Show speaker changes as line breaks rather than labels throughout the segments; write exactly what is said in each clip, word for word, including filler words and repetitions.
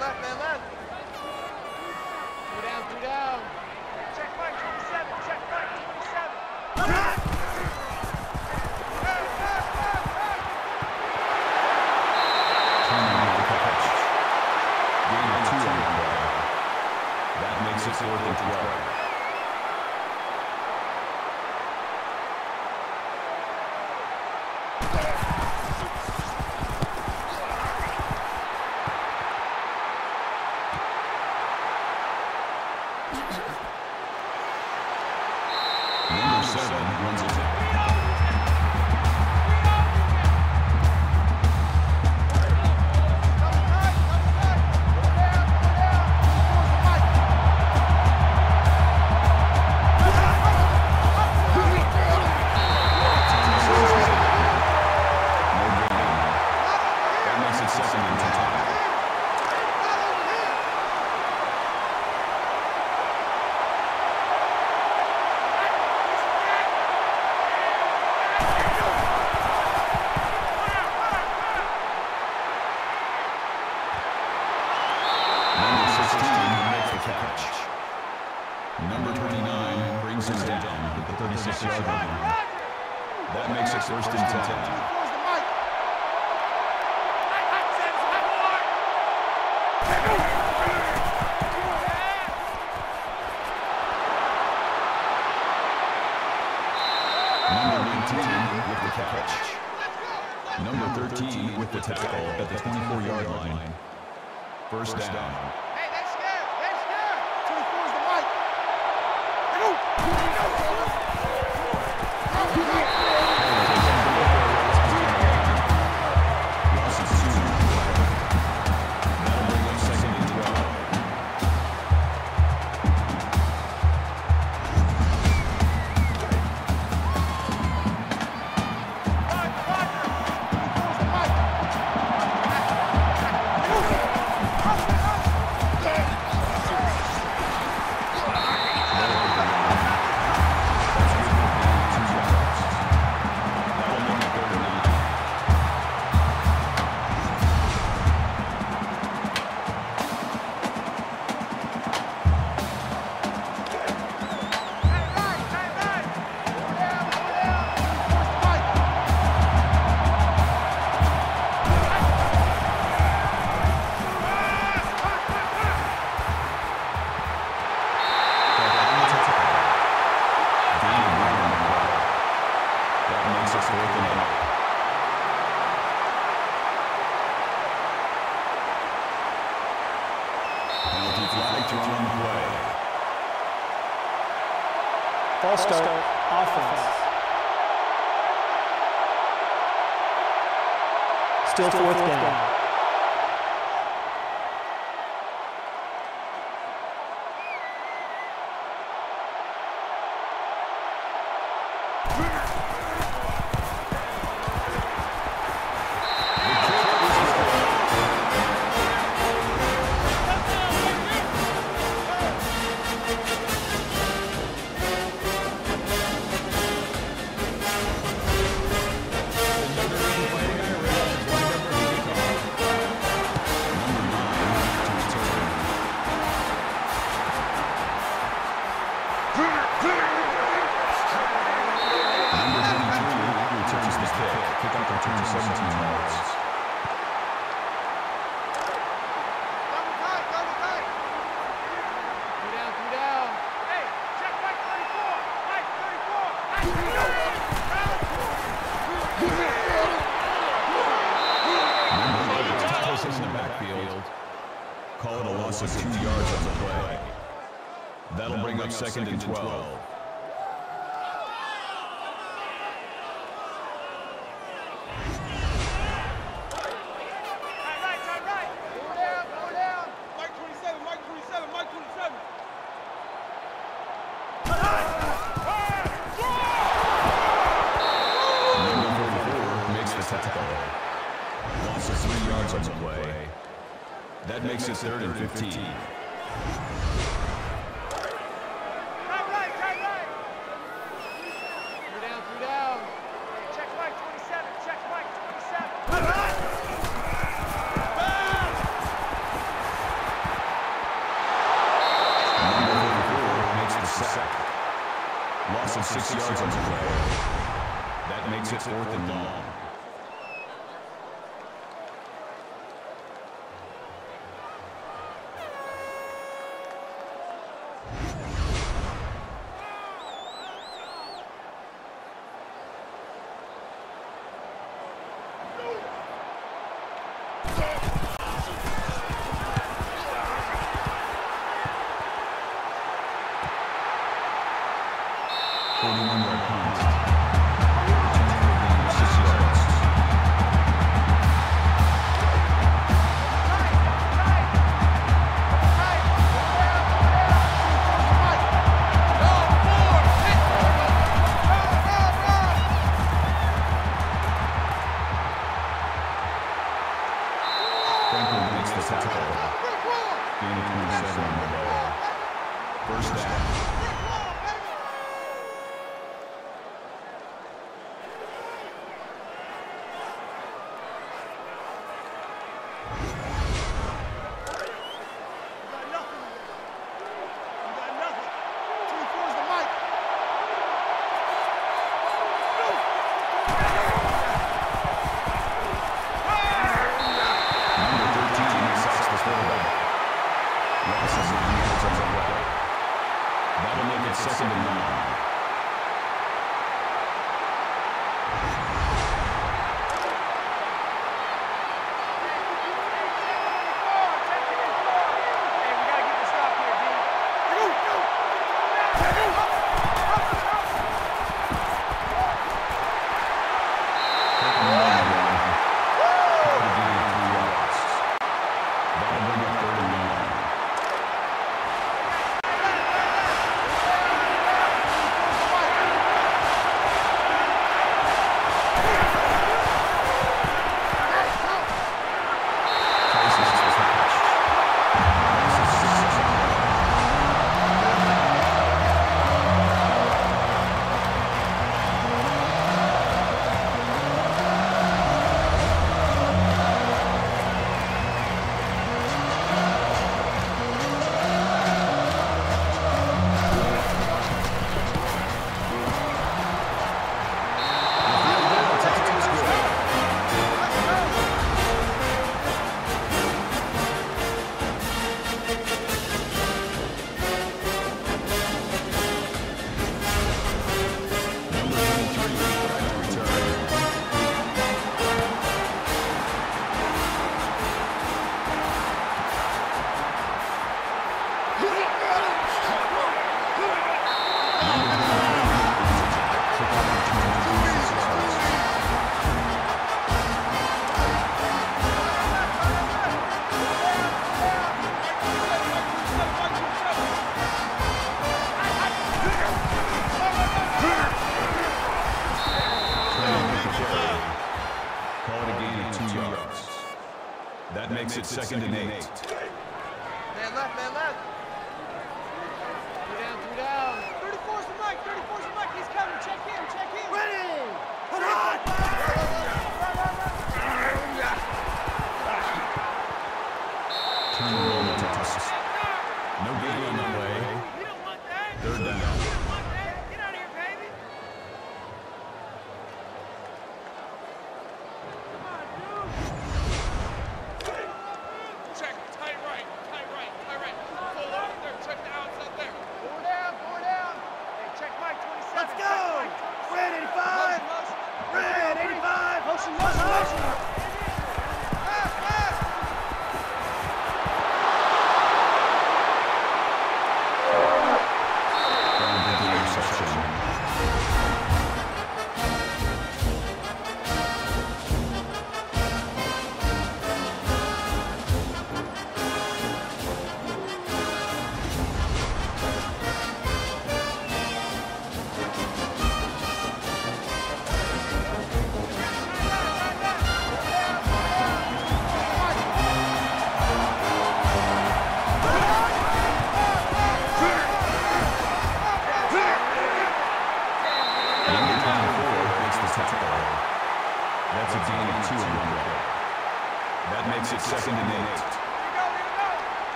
left, man left.
Two down, two down.
Check Mike twenty-seven, check Mike twenty-seven.
That makes it fourth and twelve. Number seven runs it. Number twenty-nine brings him down at the thirty-six yard line. That makes it first and ten. Number nineteen with the catch. Number thirteen with the tackle at the twenty-four yard line. First down.
False start, offense. Still fourth down.
Call it a loss of two yards on the play. That'll bring up second and twelve. That makes it third and fifteen.
Right, right, right, right.
Three down, three down.
Check Mike twenty-seven, check Mike twenty-seven.
Loss of six yards on the play. That makes it fourth and long. forty-one yard punt. six yards. Franklin makes the tackle. Gain of twenty-seven on the ball. First down. That'll make it second and nine. That makes it second and eight.
Man left, man left. Two down, two down.
thirty-four's the mic, thirty-four's the mic. He's coming. Check him, check him.
Ready!
Come on!
Turn the roll to toss. No gain on the way.
You don't want that.
Third down.
You don't want that. Get out of here, baby. Come on, dude.
Check, tight right, tight right, tight right. Full out there, check the outs out there.
Four down, four down.
Hey, check Mike twenty-seven.
Let's go!
Red eighty-five. Red eighty-five. Motion, motion, motion.
Pass, pass.
Right, right, right.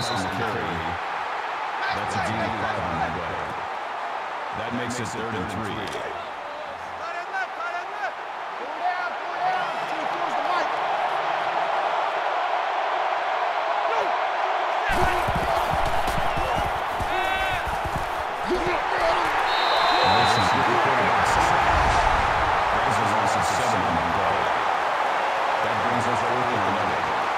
place on the carry. That's a gain of five on that way. That makes it third and three.
Tight end left, tight end left. Pull down, pull down. Two towards the mic.
Wilson with the quarterback sack. That is a loss of seven on that play. That brings us fourth and eleven.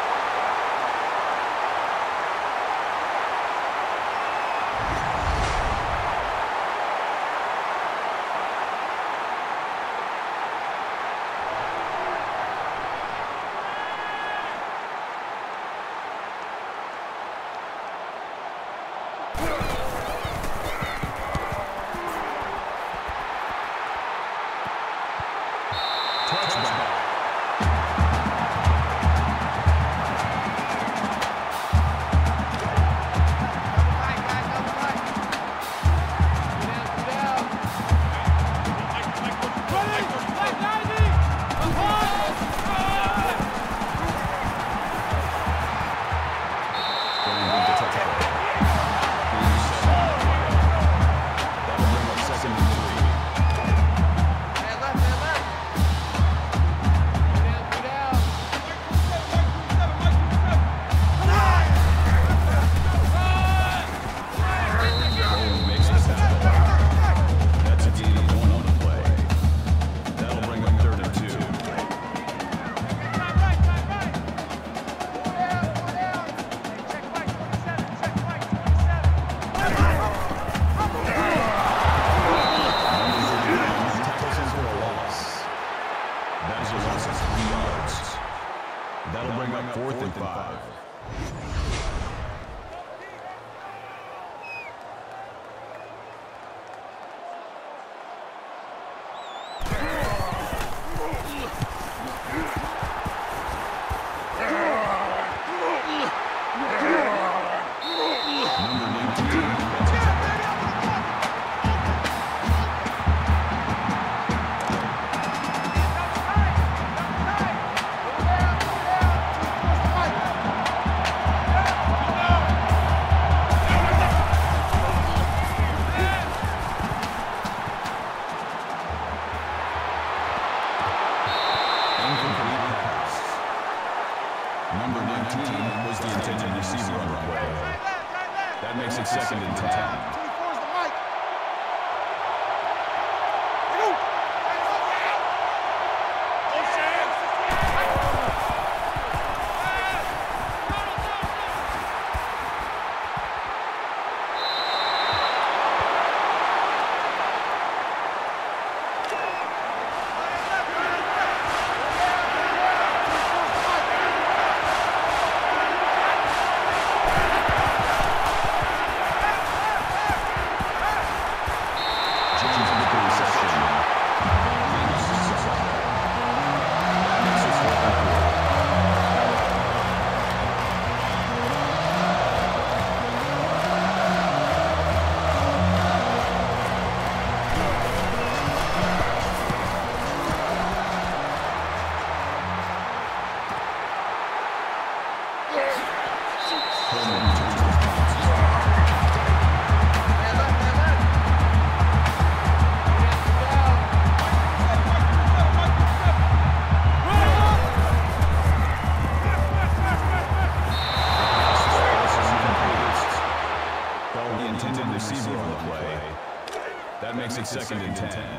Second and ten.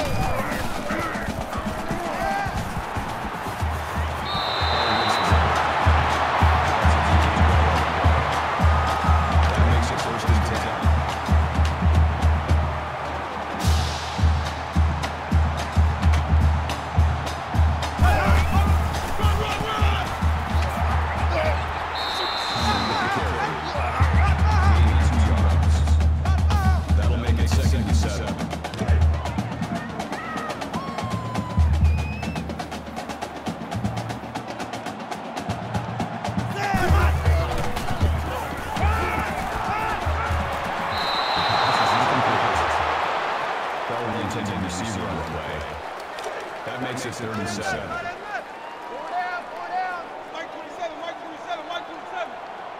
That Fell the intended receiver on the play. That makes it third and seven.
Four down, four down.
Mike twenty-seven, Mike twenty-seven, Mike twenty-seven.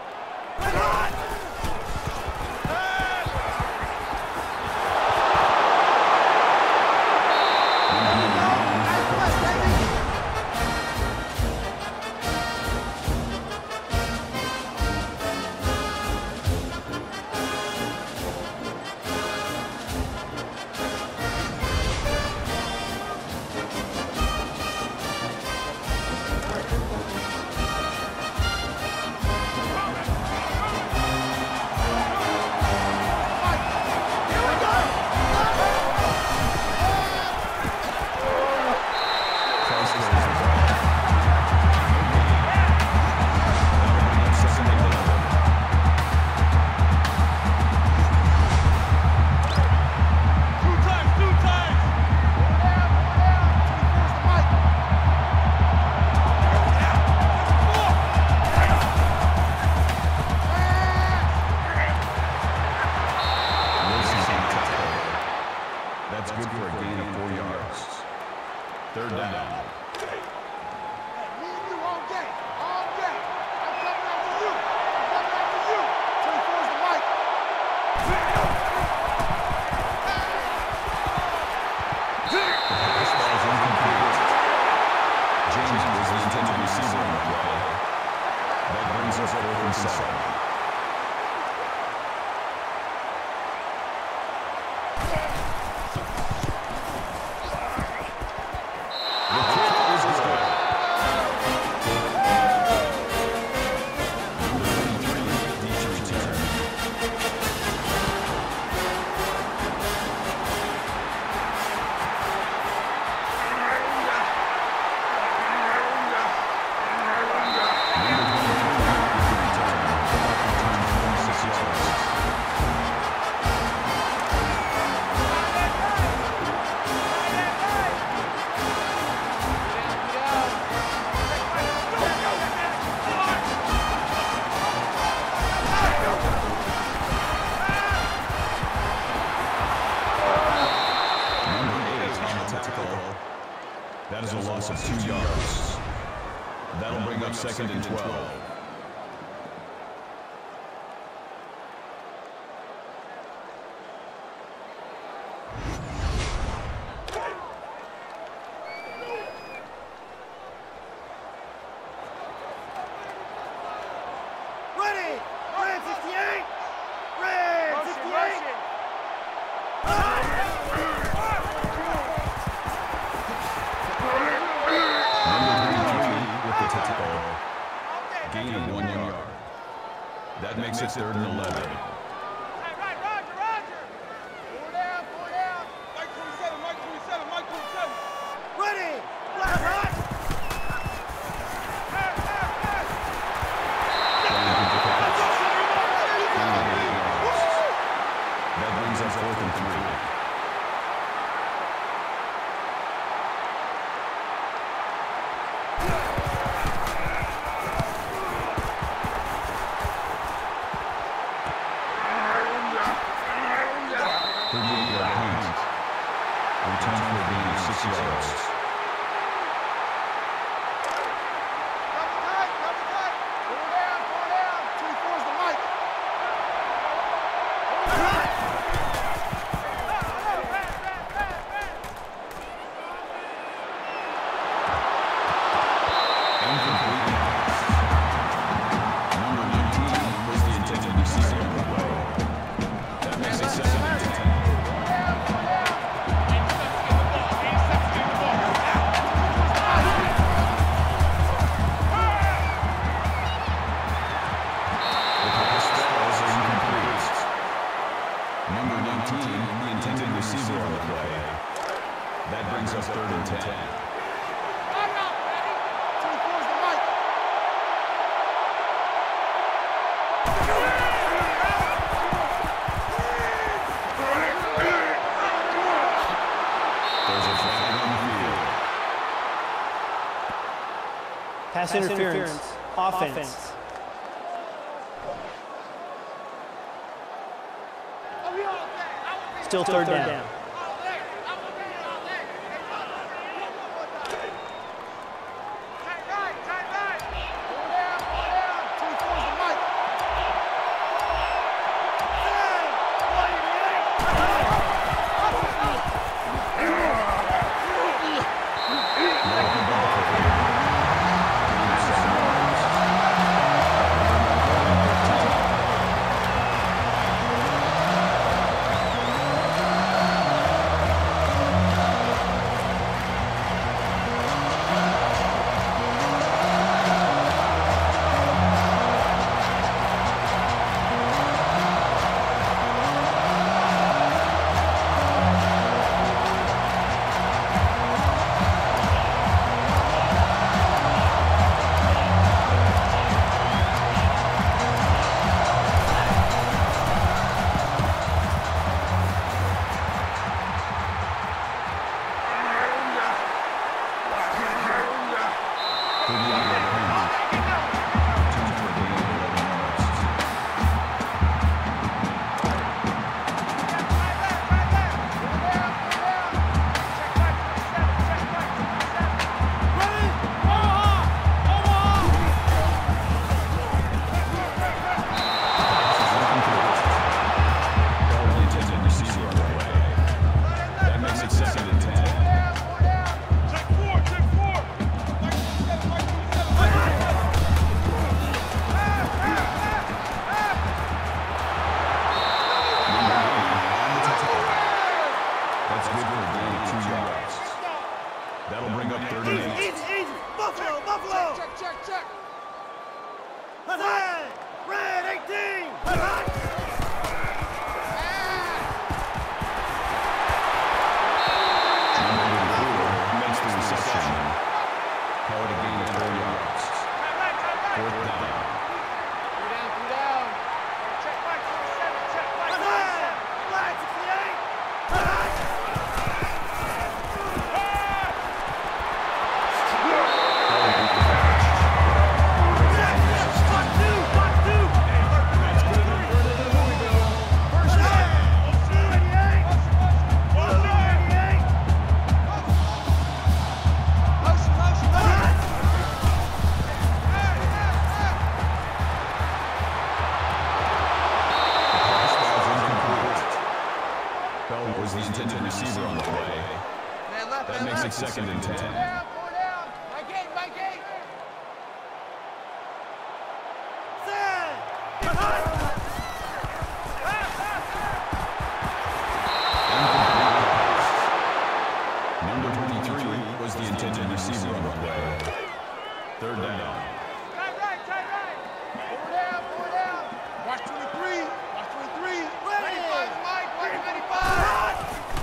That is a loss of two yards. That'll bring up second and twelve.
Ready! Red sixty-eight! Red sixty-eight!
Gain of one yard. That makes it third and eleven.
Hey, right, Roger, Roger.
Four down, four down.
Mike twenty-seven, Mike twenty-seven, Mike twenty-seven.
Ready! Black hot!
Pass, pass, pass.
That brings us fourth and three.
Pass interference. Offense. Still third down.
it's second and ten.
Check four, check four. Mike twenty-seven, Mike twenty-seven, Mike twenty-seven.
That's good for a gain of two yards. That'll bring up third and
Easy,
eight.
easy, easy. Buffalo, Buffalo.
Check, check, check.
Red, red, eighteen.
Makes the reception. Call it a gain of four yards. Fourth down.
Three down, three down.
Check Mike twenty-seven, check Mike
Red,
twenty-seven.
red, sixty-eight. One, two, one, two.
First down.
two eighty-eight. two eighty-eight.
Motion, motion, motion.
Bell was the intended receiver on the play.
Man left,
That
man
makes it
left.
second and ten.
Down, four down. Mike eight, Mike eight.
Number twenty-three was the intended receiver on the play. Third down.
Tight right, tight right.
Four down, four down.
Watch twenty-three, watch twenty-three.
ninety-five, Mike, Mike ninety-five.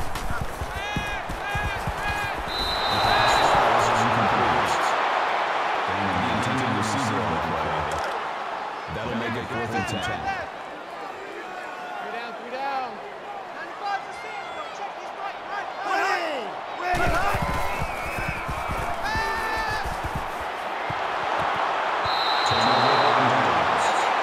The pass was incomplete. And the intended receiver on the play. That'll make it fourth and ten.
Three down, three down.
ninety-five percent. Check this right, right, right.
Ready, ready, hot.
Turnover on downs.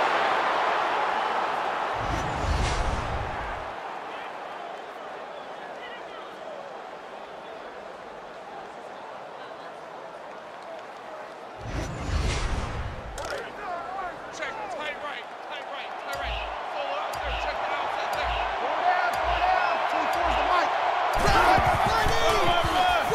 Check tight right, tight right, tight right. Full out there, check it out, set there.
Four down, four down.
twenty-four's the Mike. Run, run,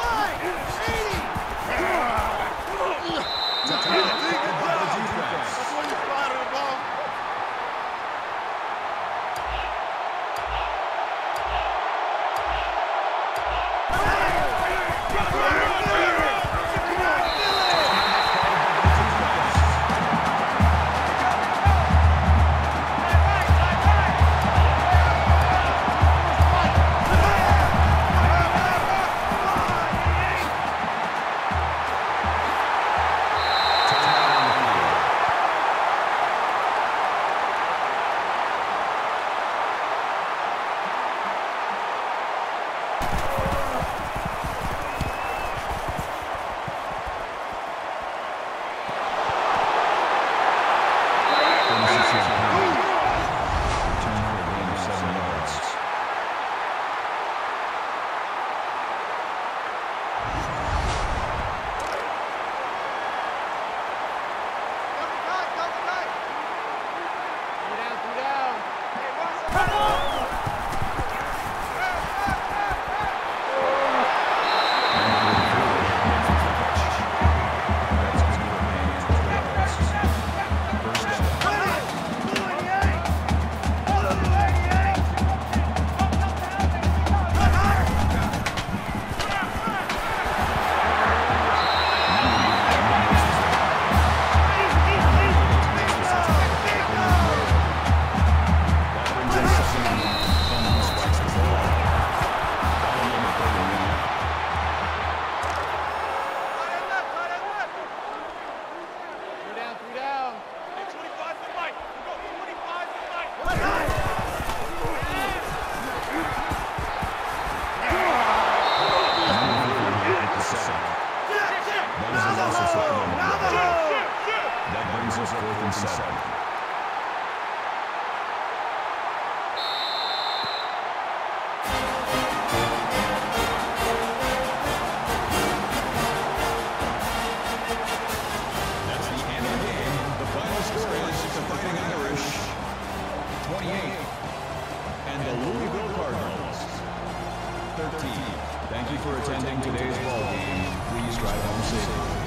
Thank you for attending today's ball game. Please drive home safely.